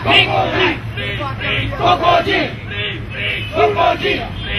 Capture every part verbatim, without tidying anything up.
Min Ko Naing, Ko Gyi, Ko Gyi.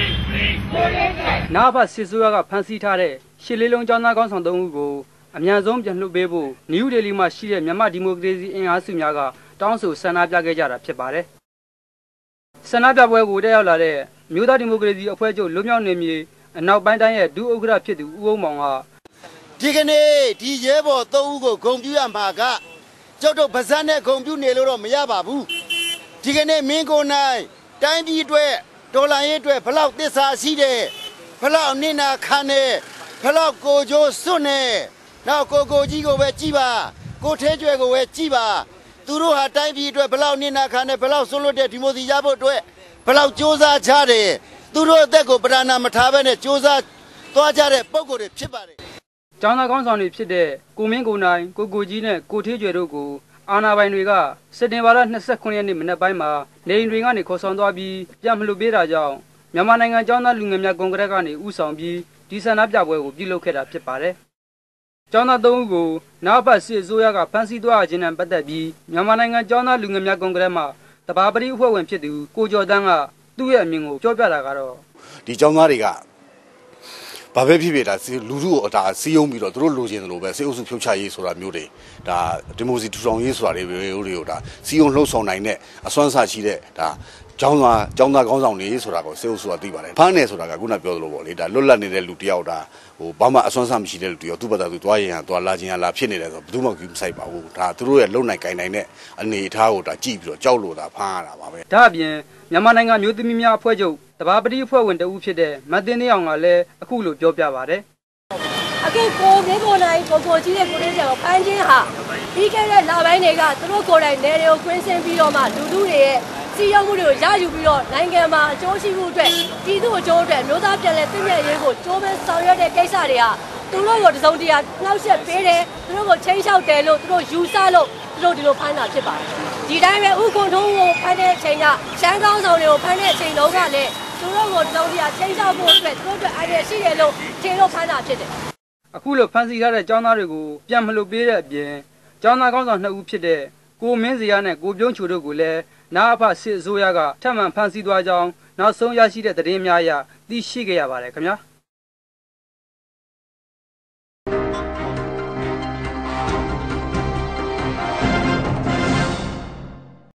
နာဖတ်စစ်ဆိုးရကဖမ်းဆီးထားတဲ့ရှစ်လေးလုံးကျောင်းသားကောင်းဆောင်သုံးဦးကိုအများဆုံးပြန်လွှတ်ပေးဖို့နယူးဒေလီမှာရှိတဲ့မြန်မာဒီမိုကရေစီအင်အားစုများကတောင်းဆိုဆန္ဒပြခဲ့ကြတာဖြစ်ပါတယ်။ဆန္ဒပြပွဲကိုတက်ရောက်လာတဲ့မြို့သားဒီမိုကရေစီအဖွဲ့ချုပ်လွတ်မြောက်နေမြေအနောက်ပိုင်းတိုင်းရဲ့ဒုဥက္ကဋ္ဌဖြစ်သူဦးအောင်မောင်ကဒီကနေ့ဒီရဲဘော်သုံးဦးကိုဂုဏ်ပြုရမှာကကျောက်တို့ဗဇက်နဲ့ဂုဏ်ပြုနေလို့တော့မရပါဘူး။ဒီကနေ့မင်းကိုနိုင်တိုင်းပြည်အတွက်ဒေါ်လာရေးအတွက်ဘလောက်သစ္စာရှိတယ်ဘလောက်နင့်နာခံတယ်ဘလောက်ကိုကြိုးစွန့်နေနောက်ကိုကိုကြီးကိုပဲကြည်ပါကိုထဲကျွဲကိုပဲကြည်ပါသူတို့ဟာတိုင်းပြည်အတွက်ဘလောက်နင့်နာခံတယ်ဘလောက်စွန့်လွတ်တဲ့ဒီမိုစီရဖို့အတွက်ဘလောက်စ조사ချတယ်သူတို့အသက်ကိုပဓာနာမထားဘဲနဲ့စ조사သွားကြတဲ့ပုံကိုယ်တွေဖြစ်ပါတယ်။ကျောင်းသားကောင်းဆောင်တွေဖြစ်တဲ့ကိုမင်းကိုနိုင်ကိုကိုကြီးနဲ့ကိုထေးကျွဲတို့ကိုအာဏာပိုင်တွေကစက်တင်ဘာလ၂၉ရက်နေ့မနက်ပိုင်းမှာနေအိမ်တွေကနေခေါ်ဆောင်သွားပြီးပြန်မလွှတ်ပေးတာကြောင့်မြန်မာနိုင်ငံကျောင်းသားလူငယ်များကွန်ဂရက်ကနေဦးဆောင်ပြီးဒီဆန္ဒပြပွဲကိုပြုလုပ်ခဲ့တာဖြစ်ပါတယ်။ကျောင်းသားသုံးဦးကိုနောက်ပတ်စစ်အစိုးရကဖမ်းဆီးသွားခြင်းနဲ့ပတ်သက်ပြီးမြန်မာနိုင်ငံကျောင်းသားလူငယ်များကွန်ဂရက်မှတဘာပတိအဖွဲ့ဝင်ဖြစ်သူကိုကျော်တန်းကသူ့ရဲ့အမြင်ကိုပြောပြတာကတော့ဒီကျောင်းသားတွေကဘာပဲဖြစ်ဖြစ်ဒါလူထုကိုဒါစီးယုံပြီးတော့သူတို့လိုချင်တယ်လို့ပဲစေအုပ်စုဖြုတ်ချရေးဆိုတာမျိုးတွေဒါဒီမိုစီထူထောင်ရေးဆိုတာတွေတွေကိုဒါစီးယုံလှုပ်ဆောင်နိုင်တဲ့အစွမ်းစားရှိတဲ့ဒါကျောင်းသားကျောင်းသားကောင်းဆောင်နေဆိုတာကိုစေအုပ်စုကသိပါတယ်ဖမ်းနေဆိုတာကခုနပြောသလိုပေါ့လေဒါလွတ်လပ်နေတဲ့လူတယောက်ဒါဟိုဘာမှအစွမ်းစားမရှိတဲ့လူတယောက်သူ့ဘာသာသူသွားရင်ဟာသွားလာခြင်းဟာလာဖြစ်နေတယ်ဆိုတော့ဘယ်သူမှကြည့်မဆိုင်ပါဘူးဒါသူတို့ရဲ့လုံနိုင်ကိုင်နိုင်တဲ့အနေအထားကိုဒါကြည့်ပြီးတော့ကြောက်လို့ဒါဖမ်းရတာပါပဲဒါအပြင်မြန်မာနိုင်ငံမျိုးသမီးများအဖွဲ့ချုပ်တဘာပတိအဖွဲ့ဝင်တဦးဖြစ်တဲ့မတ်တင်နေအောင်ကလည်းအခုလိုပြောပြပါတယ်အခုကိုမင်းကိုနိုင်ကိုကိုကြီးတဲ့ကိုလေးကျော်ဖမ်းခြင်းဟာပြီးခဲ့တဲ့လပိုင်းတွေကသူတို့ကိုယ်တိုင်နေတွေကိုကွင်းဆင်းပြီးတော့မှလူလူတွေရဲ့စီးရုံးမှုတွေကိုရယူပြီးတော့နိုင်ငံမှာအကျိုးရှိမှုအတွက်ပြည်သူ့အကျိုးအတွက်မျိုးသားပြည်လဲသိမြတ်ရေးကိုကြိုးပမ်းဆောင်ရွက်တဲ့ကိစ္စတွေဟာသူတို့ကိုတစုံတရာနှောက်ယှက်ပေးတယ်သူတို့ကိုချိန်ချောက်တယ်လို့သူတို့ယူဆလို့သူတို့ဒီလိုဖမ်းတာဖြစ်ပါတယ်ဒီတိုင်းပဲဥက္ကုံထုံးကိုဖမ်းတဲ့အချိန်ကရှမ်းကောင်းဆောင်တွေကိုဖမ်းတဲ့အချိန်လုံးကလည်းသူတို့ကိုတစုံတရာချိန်ချောက်ဖို့အတွက်သူတို့အတွက်အရေးရှိတယ်လို့ထင်လို့ဖမ်းတာဖြစ်တယ်အခုလိုဖမ်းဆီးထားတဲ့ကျောင်းသားတွေကိုပြန်မလွှတ်ပေးတဲ့အပြင်ကျောင်းသားကောင်းဆောင်နှစ်ဦးဖြစ်တဲ့ကိုမင်းစရာနဲ့ကိုပြုံးချိုတို့ကိုလည်းနာအဖစစ်အစိုးရကထပ်မံဖမ်းဆီးသွားကြောင်းနောက်ဆုံးရရှိတဲ့သတင်းများအရသိရှိခဲ့ရပါတယ်ခင်ဗျာ